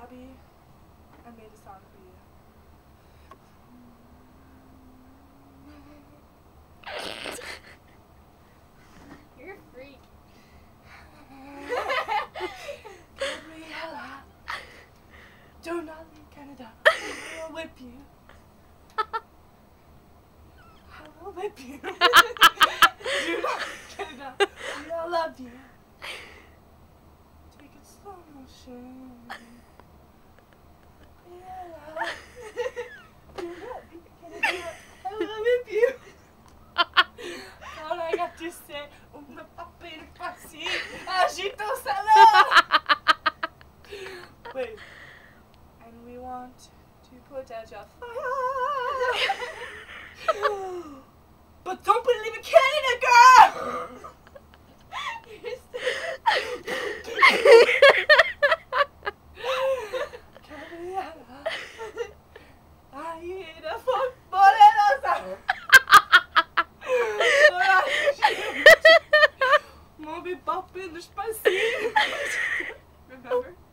Abby, I made a song for you. You're a freak. Gabriella, do not leave Canada. I will whip you. I will whip you. Do not leave Canada. I love you. Take it slow motion. Gabriella, do not leave Canada. I will whip you. All I got to say, una papel fácil, agito salon. Wait, and we want to put out your fire. But don't believe in Canada, girl! Gabriella, I eat a fuck poderosa. Moby Bop in the spicy. Remember?